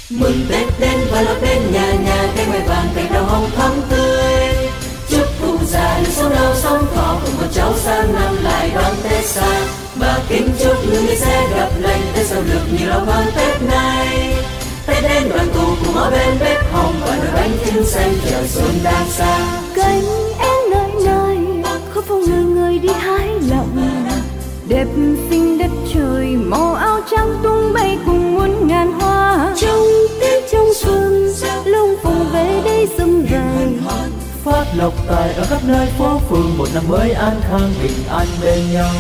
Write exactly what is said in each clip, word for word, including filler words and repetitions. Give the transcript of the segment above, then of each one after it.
Mừng Tết đến và lót đến nhà nhà, cây mai vàng cành đào hồng thắm tươi. Chúc cụ già được sống lâu sống thọ, cùng con cháu sang năm lại đón Tết sang. Và kính chúc người người sẽ gặp lành, Tết sao được nhiều lâu hơn Tết này. Tết đến đoàn tụ cùng ở bên bếp hồng, và nồi bánh trưng xanh chờ xuân đang sang. Cánh én nơi nơi, khắp phố người người đi hái lòng. Đẹp xinh đất trời, màu áo trắng tung bay cùng muôn ngàn hoa. Trong Tết trong xuân, lông phùng về đây sum vầy. Phát lộc tài ở khắp nơi phố phường, một năm mới an khang bình an bên nhau.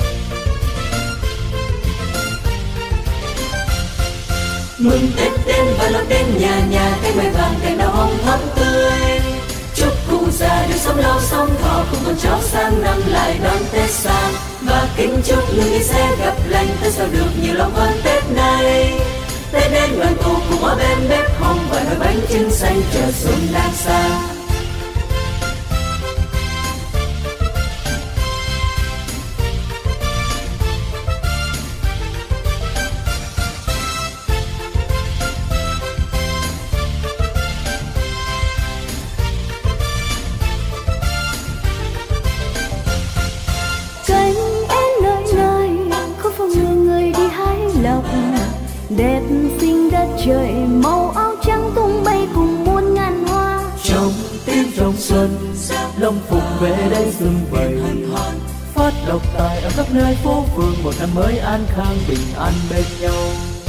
Mừng Tết đến và lót đến nhà nhà, cây mai vàng cành đào hồng thắm tươi. Chúc cụ già được sống lâu sống thọ, cùng con cháu sang năm lại đón Tết sang. Và kính chúc người người sẽ gặp lành, Tết sao được nhiều lâu hơn Tết này. Tết đến đoàn tụ cùng ở bên bếp hồng, và nồi bánh trưng xanh chờ xuân đang sang. Đẹp xinh đất trời, màu áo trắng tung bay cùng muôn ngàn hoa. Trong Tết trong xuân, long phụng về đây sum vầy. Phát lộc tài ở khắp nơi phố phường, một năm mới an khang bình an bên nhau.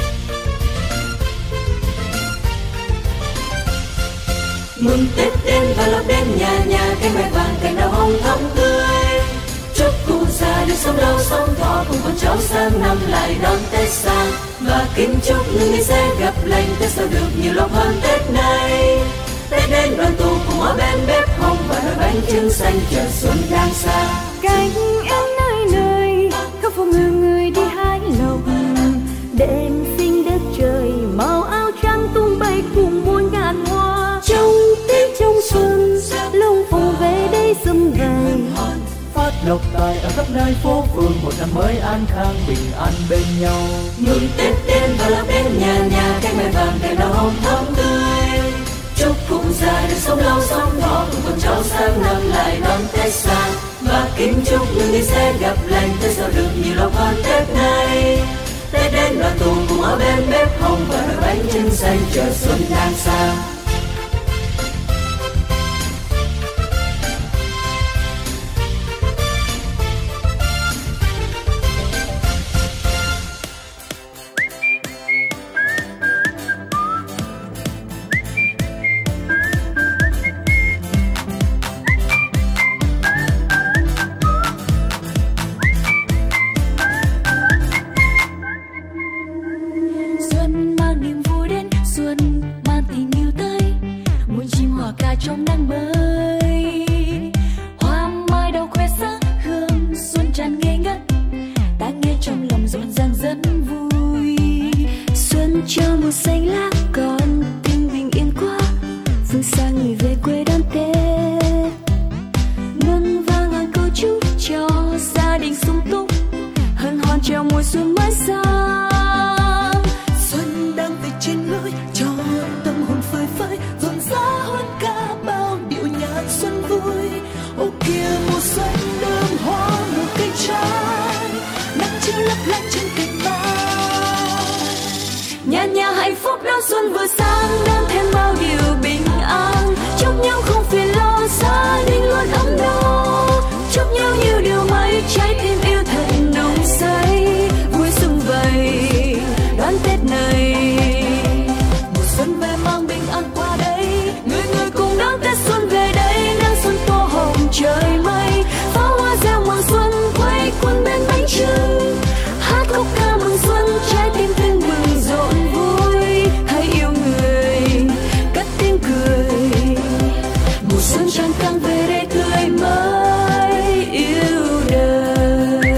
Mừng Tết đến và lót đến nhà nhà, cây mai vàng cành đào hồng thắm tươi. Chúc cụ già được sống lâu sống thọ, cùng con cháu sang năm lại đón Tết sang. Và kính chúc người người sẽ gặp lành, Tết sao được nhiều lâu hơn Tết này. Tết đến đoàn tụ cùng ở bên bếp hồng, và nồi bánh trưng xanh chờ xuân đang sang. Cánh én nơi nơi, khắp phố người người đi hái lộc. Đêm xinh đất trời, màu áo trắng tung bay cùng muôn ngàn hoa. Trong Tết trong xuân, lông phùng về đây sum vầy. Phát lộc tài ở khắp nơi phố phường, một năm mới an khang bình an bên nhau. Mừng Tết đến và lót đến nhà nhà, cây mai vàng cành đào hồng thắm tươi. Chúc cụ già được sống lâu sống thọ, cùng con cháu sang năm lại đón Tết sang. Và kính chúc người người sẽ gặp lành, Tết sao được nhiều lâu hơn Tết này. Tết đến đoàn tụ cùng ở bên bếp hồng, và nồi bánh trưng xanh chờ xuân đang sang. Trong nắng mới, hoa mai đầu khoe sắc hương xuân tràn ngây ngất, ta nghe trong lòng rộn ràng rất vui. Xuân cho màu xanh lá còn tình bình yên quá, phương xa người về quê đón Tết. Ngân vang ngàn câu chúc cho gia đình sung túc, hân hoan chào mùa xuân mới sang. Xuân đang về trên lối cho tâm hồn phơi phới, rộn rã hơn cả bao điệu nhạc xuân vui. Ô kia mùa xuân đơm hoa nụ cây trái, nắng chiếu lấp lánh trên cành mai. Nhà nhà hạnh phúc đón xuân vừa sang, đang thêm bao điều bình an. Chúc nhau không phiền lo, gia đình luôn ấm no. Chúc nhau nhiều điều may, trái tim yêu thật nồng say. Vui sum vầy đón Tết này, mùa xuân về mang bình an qua đây. Người người cùng đón Tết xuân về đây, nắng xuân tô hồng trời mây. Pháo hoa reo mừng xuân quay quần bên bánh trưng, hát khúc ca mừng xuân, trái tim tưng bừng rộn vui. Hãy yêu người cất tiếng cười, mùa xuân tràn căng về đây tươi mới yêu đời.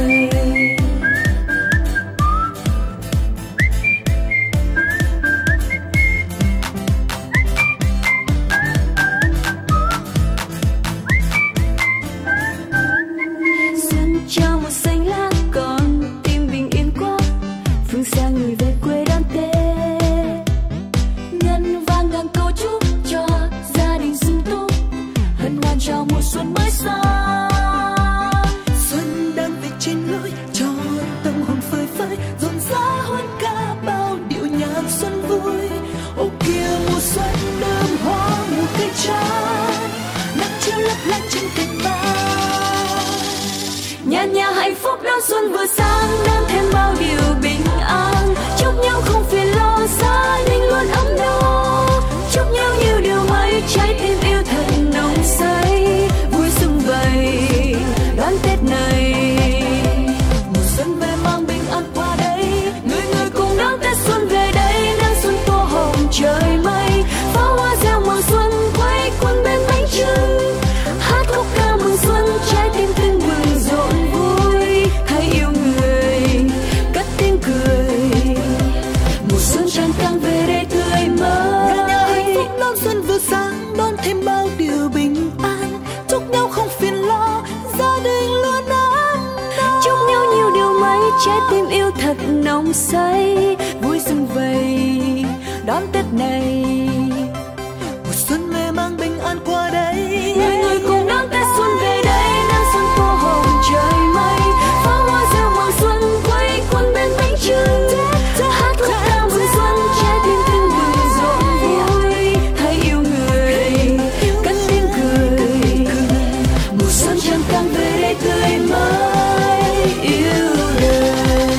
nhà nhà hạnh phúc đón xuân vừa sang, đón thêm bao điều bình an. Chúc nhau không phiền lo, gia đình luôn ấm no. Chúc nhau nhiều điều may, trái tim yêu thật nồng say. Vui sum vầy đón Tết này, mùa xuân về mang bình an qua đây. Người người cùng đón Tết xuân về đây, nắng xuân tô hồng trời mây. Pháo hoa reo mừng xuân, quay quần bên bánh trưng. Hát khúc ca mừng xuân, trái tim tưng bừng rộn vui. Hãy yêu người, cất tiếng cười. Mùa xuân tràn càng về đây tươi mới. Nhà nhà hạnh phúc đón xuân vừa sáng, đón thêm bao điều bình an. Chúc nhau không phiền lo, gia đình luôn ấm no. Chúc nhau nhiều điều may, trái tim yêu thật nồng say. Vui xuân vầy đón Tết này, mùa xuân về mang bình an qua đây. người người cùng đón Tết xuân về đây, nắng xuân tô hồng trời mây. Pháo hoa reo mừng xuân, quay quần bên bánh trưng. Hát khúc ca mừng xuân, trái tim tưng bừng rộn vui. Hãy yêu người, cất tiếng cười. Mùa xuân tràn càng về đây tươi mới, yêu đời.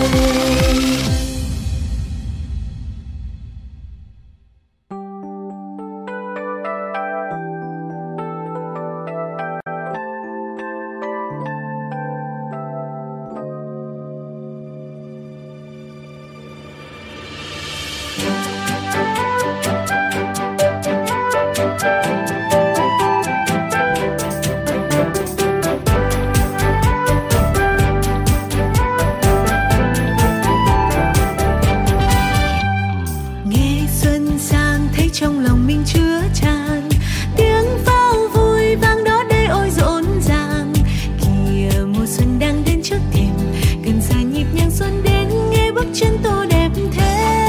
Nghe xuân sang thấy trong lòng mình chứa tràn tiếng pháo vui vang đó đây ôi rộn ràng. Kìa mùa xuân đang đến trước thềm, gần xa nhịp nhàng xuân đến nghe bước chân tô đẹp thêm.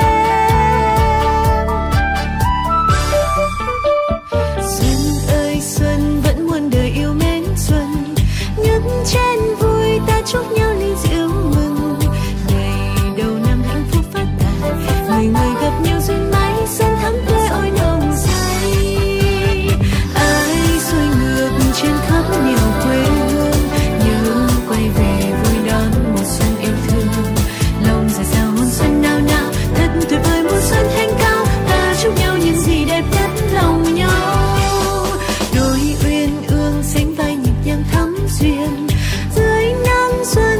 Xuân ơi xuân vẫn muôn đời yêu mến xuân, nhấc chén vui ta chúc nhau ly rượu mừng. Ngày đầu năm hạnh phúc phát tài, người người gặp nhau duyên mãi, xuân thắm tươi ôi nồng say. Ai xuôi ngược trên khắp nhiều quê hương, nhớ quay về vui đón mùa xuân yêu thương. Lòng dài sao hôn xuân nao nao, thật tuyệt vời mùa xuân thanh cao. Ta chúc nhau những gì đẹp nhất lòng nhau, đôi uyên ương sánh vai nhịp nhàng thắm duyên. Dưới nắng xuân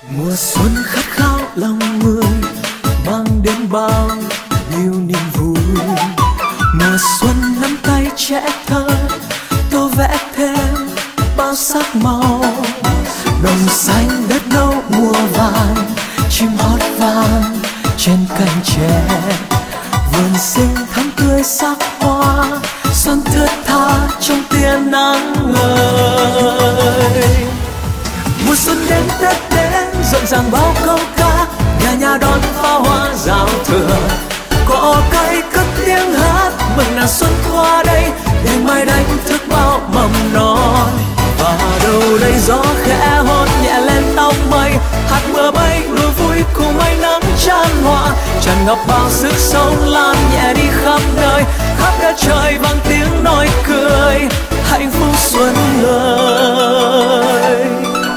Mùa xuân khát khao lòng người mang đến bao nhiêu niềm vui. Mùa xuân nắm tay trẻ thơ tô vẽ thêm bao sắc màu. Đồng xanh đất nâu mùa vàng, chim hót vang trên cành tre. Vườn xinh thắm tươi sắc hoa, xuân thướt tha trong tia nắng ngời. Mùa xuân đến Tết đến rộn ràng bao câu ca, nhà nhà đón pháo hoa giao thừa. Cỏ cây cất tiếng hát mừng nàng xuân qua đây, đêm mai đánh thức bao mầm non. Và đâu đây gió khẽ hôn nhẹ lên tóc mây, hạt mưa bay đùa vui cùng mây nắng chan hòa. Tràn ngập bao sức sống lan nhẹ đi khắp nơi, khắp đất trời vang tiếng nói cười, hạnh phúc xuân ơi.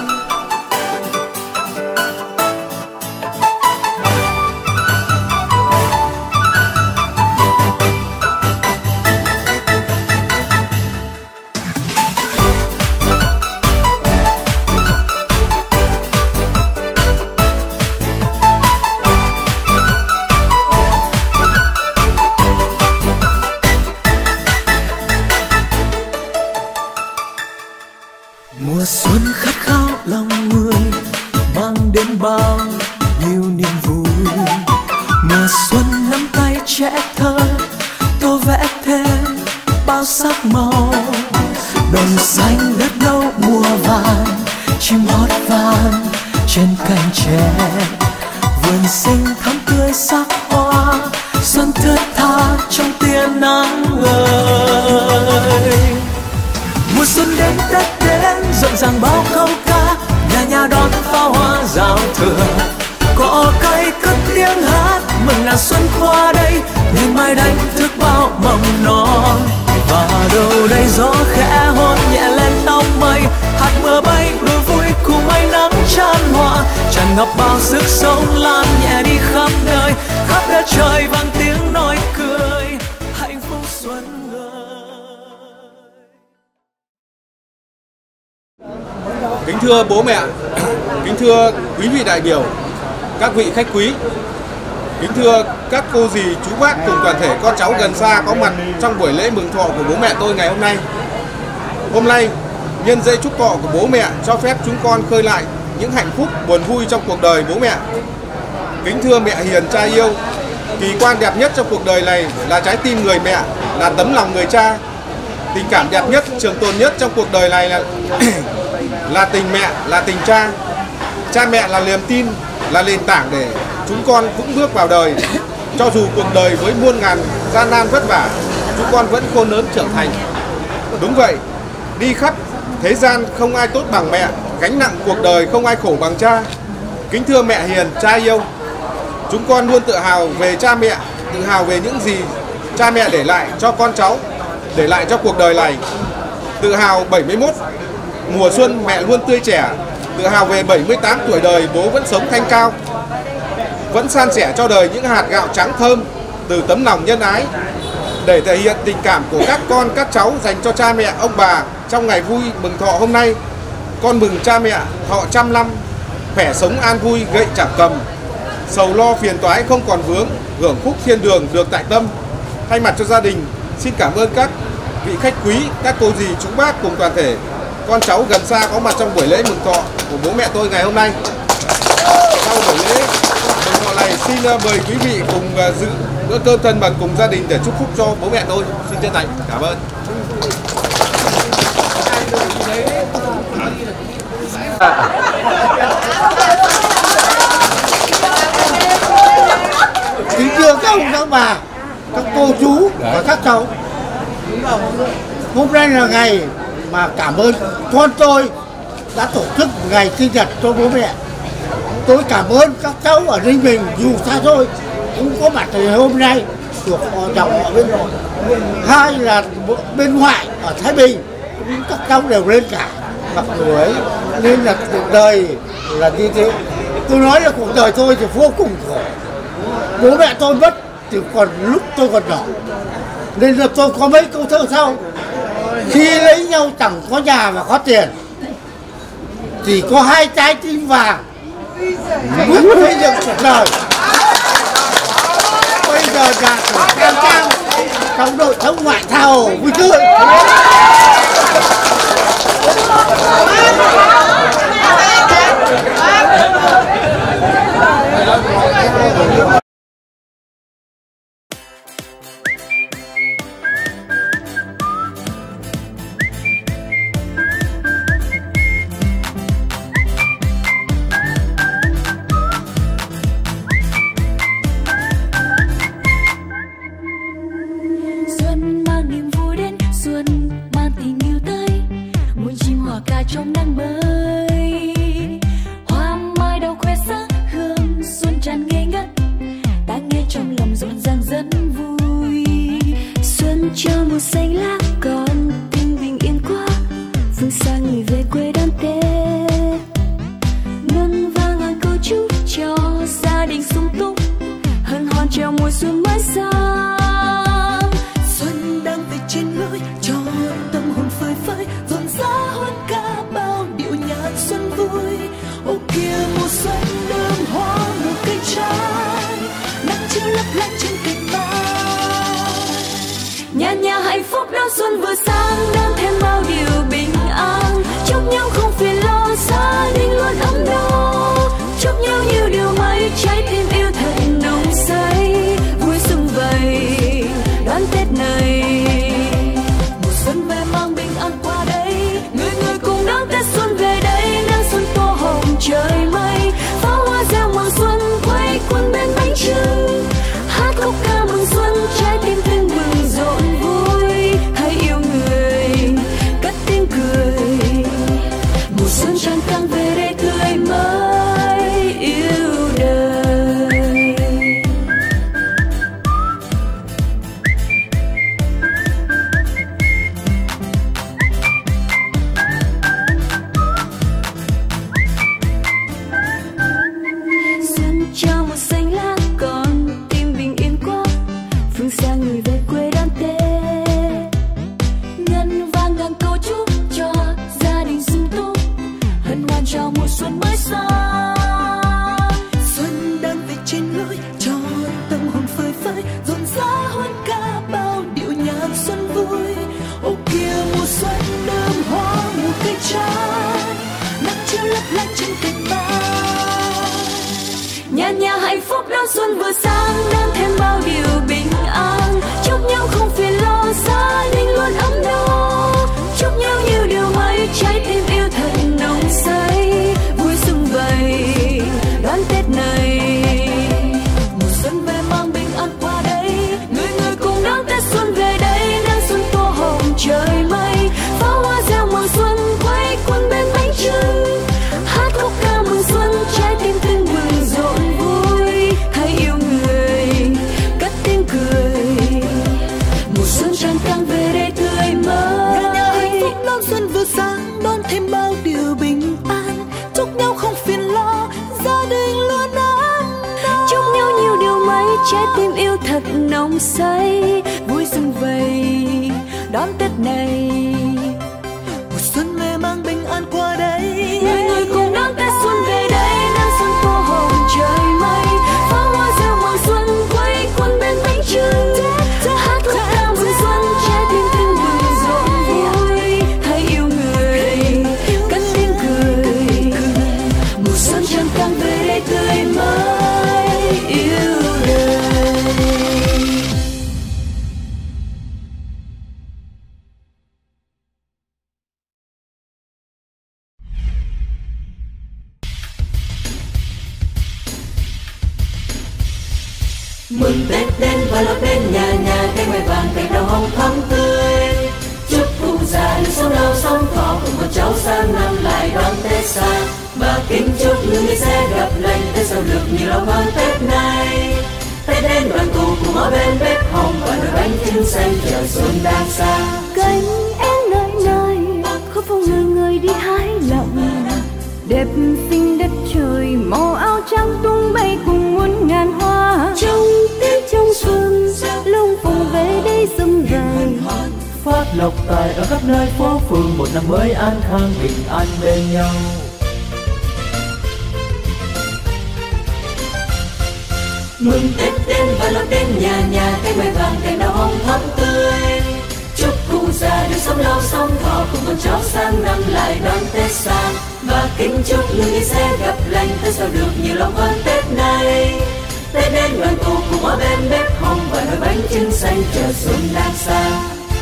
Mùa xuân khát khao lòng người mang đến bao nhiêu niềm vui. Mùa xuân nắm tay trẻ thơ tô vẽ thêm bao sắc màu. Đồng xanh đất nâu mùa vàng, chim hót vang trên cành tre. Vườn xinh thắm tươi sắc hoa, xuân thướt tha trong tia nắng ngời. Mùa xuân đến Tết đến rộn ràng bao câu ca, nhà nhà đón pháo hoa giao thừa. Cỏ cây cất tiếng hát mừng nàng xuân qua đây, đêm mai đánh thức bao mầm non. Và đâu đây gió khẽ hôn nhẹ lên tóc mây, hạt mưa bay đùa vui cùng mây nắng chan hòa. Tràn ngập bao sức sống lan nhẹ đi khắp nơi, khắp đất trời vang tiếng nói cười, hạnh phúc xuân ơi. Kính thưa bố mẹ, kính thưa quý vị đại biểu, các vị khách quý, kính thưa các cô dì, chú bác cùng toàn thể con cháu gần xa có mặt trong buổi lễ mừng thọ của bố mẹ tôi ngày hôm nay. Hôm nay, nhân dây chúc thọ của bố mẹ cho phép chúng con khơi lại những hạnh phúc buồn vui trong cuộc đời bố mẹ. Kính thưa mẹ hiền cha yêu, kỳ quan đẹp nhất trong cuộc đời này là trái tim người mẹ, là tấm lòng người cha. Tình cảm đẹp nhất, trường tồn nhất trong cuộc đời này là là tình mẹ, là tình cha. Cha mẹ là niềm tin, là nền tảng để chúng con vững bước vào đời. Cho dù cuộc đời với muôn ngàn gian nan vất vả, chúng con vẫn khôn lớn trưởng thành. Đúng vậy, đi khắp thế gian không ai tốt bằng mẹ, gánh nặng cuộc đời không ai khổ bằng cha. Kính thưa mẹ hiền, cha yêu, chúng con luôn tự hào về cha mẹ, tự hào về những gì cha mẹ để lại cho con cháu, để lại cho cuộc đời này. Tự hào bảy mươi mốt mùa xuân mẹ luôn tươi trẻ, tự hào về bảy mươi tám tuổi đời bố vẫn sống thanh cao, vẫn san sẻ cho đời những hạt gạo trắng thơm từ tấm lòng nhân ái. Để thể hiện tình cảm của các con các cháu dành cho cha mẹ ông bà trong ngày vui mừng thọ hôm nay, con mừng cha mẹ thọ trăm năm, khỏe sống an vui gậy chẳng cầm, sầu lo phiền toái không còn vướng, hưởng phúc thiên đường được tại tâm. Thay mặt cho gia đình, xin cảm ơn các vị khách quý, các cô dì chú bác cùng toàn thể con cháu gần xa có mặt trong buổi lễ mừng thọ của bố mẹ tôi ngày hôm nay. Sau buổi lễ mừng thọ này, xin mời quý vị cùng dự bữa cơm thân mật cùng gia đình để chúc phúc cho bố mẹ tôi. Xin chân thành cảm ơn. Kính thưa các ông các bà, các cô chú và các cháu, hôm nay là ngày mà cảm ơn con tôi đã tổ chức ngày sinh nhật cho bố mẹ. Tôi cảm ơn các cháu ở Ninh Bình dù xa xôi cũng có mặt ngày hôm nay thuộc họ dòng ở bên nội. Hai là bên ngoại ở Thái Bình cũng các cháu đều lên cả. Mặc dù ấy nên là cuộc đời là như thế. Tôi nói là cuộc đời tôi thì vô cùng khổ. Bố mẹ tôi mất thì còn lúc tôi còn nhỏ, nên là tôi có mấy câu thơ sau: khi lấy nhau chẳng có nhà và có tiền, chỉ có hai trái tim vàng quyết xây dựng cuộc đời. Bây giờ là Trang Trang trong đội thống ngoại thao vui tươi. trong nắng mới, hoa mai đâu khoe sắc hương xuân tràn ngây ngất, ta nghe trong lòng rộn ràng rất vui. Xuân cho màu xanh lá còn tình bình yên quá, phương xa người về quê đón Tết. Ngân vang ngàn câu chúc cho gia đình sung túc, hân hoan chào mùa xuân mới sang. Xuân đang về trên lối cho tâm hồn phơi phới, rộn rã hơn cả bao điệu nhạc xuân vui. Ô kia mùa xuân đơm hoa mùa cây trái, nắng chiếu lấp lánh trên cành mai. Nhà nhà hạnh phúc đón xuân vừa sang, đang thêm bao điều bình an. Chúc nhau không phiền lo, gia đình luôn ấm no. Chúc nhau nhiều điều may, trái tim yêu thật nồng say. Vui xuân vầy đón Tết này, mùa xuân về mang bình an qua đây. Người người cùng đón Tết xuân về đây, nắng xuân tô hồng trời mây. Pháo hoa reo mừng xuân quay quần bên bánh trưng, hát khúc ca mừng xuân trái tim tưng bừng rộn vui. Hãy yêu người cất tiếng cười, mùa xuân tràn càng về đây tươi mới yêu đời. Xuân cho màu xanh lá còn tim bình yên quá, phương xa người về quê đón Tết. Ngân vang ngàn câu chúc cho gia đình sung túc, hân hoan chào mùa xuân mới sang. Xuân đang về trên lối cho tâm hồn phơi phới, rộn rã hơn cả bao điệu nhạc xuân vui. Ô kia mùa xuân đơm hoa mùa cây trái, nắng chiếu lấp lánh trên cành mai. Nhà nhà hạnh phúc đón xuân vừa sang, đang thêm bao điều bình an. Chúc nhau không phiền lo, gia đình luôn ấm no. Chúc nhau nhiều điều may, trái tim yêu thật nồng say. Vui xuân vầy đón Tết này, mùa xuân về mang bình an qua đây. Người người cùng đón Tết xuân về đây, nắng xuân tô hồng trời mây. Pháo hoa reo mừng xuân quay quần bên bánh trưng, hát khúc ca mừng xuân trái tim tưng bừng rộn vui. Hãy yêu người cất tiếng cười, mùa xuân tràn càng về đây tươi mới. Nhà nhà hạnh phúc đón xuân vừa sang, đón thêm bao điều bình an. Chúc nhau không phiền lo, gia đình luôn ấm no. Chúc nhau nhiều điều may, trái tim yêu thật nồng say. Vui xuân vầy đón Tết này, mùa xuân về mang bình an qua đây. Người người cùng đón Tết xuân về đây, nắng xuân tô hồng trời mây. Pháo hoa reo mừng xuân quay quần bên bánh trưng, hát khúc ca mừng xuân trái tim tưng bừng rộn vui. Hãy yêu người cất tiếng cười, mùa xuân tràn càng về đây tươi mới yêu đời. Mừng Tết đến và lộc đến nhà nhà, cây mai vàng cành đào hồng thắm tươi. Chúc cụ già được sống lâu sống thọ, cùng con cháu sang năm lại đón Tết sang. Và kính chúc người người sẽ gặp lành, Tết sau được nhiều lòng hơn Tết này. Tết đến đoàn tụ cùng ở bên bếp hồng, và nồi bánh trưng xanh chờ xuân đang sang. Cánh én nơi nơi, khắp phố người người đi hái lộng. Đẹp xinh đất trời, màu áo trắng tung bay cùng muôn ngàn hoa. Trong Tết trong xuân, lung phùng về đây sum vầy. Phát lộc tài ở khắp nơi phố phường, một năm mới an khang bình an bên nhau. Mừng Tết đến và lót đến nhà nhà, cây mai vàng cành đào hồng thắm tươi. Chúc cụ già được sống lâu sống thọ, cùng con cháu sang năm lại đón Tết sang. Và kính chúc người đi sẽ gặp lành, Tết sau được nhiều lòng hơn Tết này. Tết đến đoàn tụ cùng ở bên bếp hồng, và nồi bánh trưng xanh chờ xuân đang sang.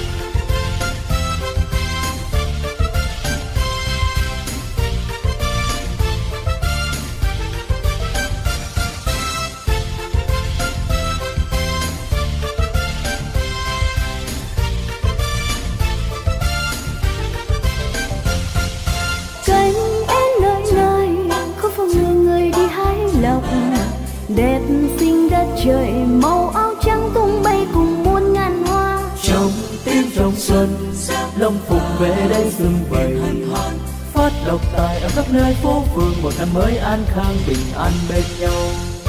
Đẹp xinh đất trời màu áo trắng tung bay cùng muôn ngàn hoa. Trong tiếng trong xuân, Long Phụng về đây xung vầy, phát độc tài ở khắp nơi phố phường, một năm mới an khang bình an bên nhau.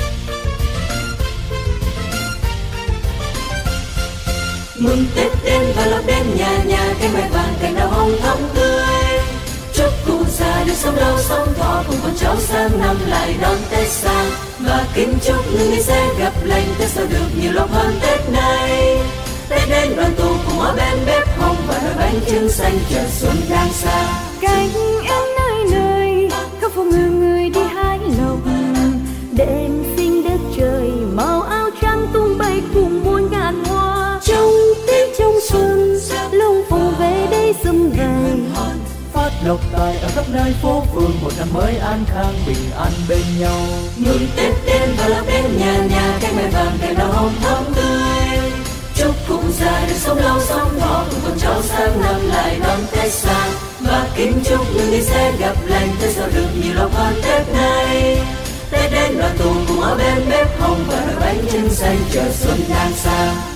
Mừng Tết đến và lót đến nhà nhà, cây mai vàng cành đào hồng thắm tươi. Chúc cụ già được sống lâu sống thọ, cùng con cháu sang năm lại đón Tết sang. Và kính chúc người người sẽ gặp lành, Tết sau được nhiều lòng hơn Tết này. Tết đến đoàn tụ cùng ở bên bếp hồng, và nồi bánh trưng xanh chờ xuân đang sang. Cánh én nơi nơi khắp phố người người đi hái lộc, đèn xinh đất trời màu áo trắng tung bay cùng muôn ngàn hoa. Trong Tết trong xuân, Long Phụng về đây sum vầy, phát lộc tài ở khắp nơi phố phường, một năm mới an khang bình an bên nhau. Mừng Tết đến và lót đến nhà nhà, cây mai vàng cành đào hồng thắm tươi. Chúc cụ già được sống lâu sống thọ, cùng con cháu sang năm lại đón Tết sang. Và kính chúc người người sẽ gặp lành, Tết sau được nhiều lòng hơn Tết này. Tết đến đoàn tụ cùng ở bên bếp hồng, và nồi bánh trưng xanh chờ xuân đang sang.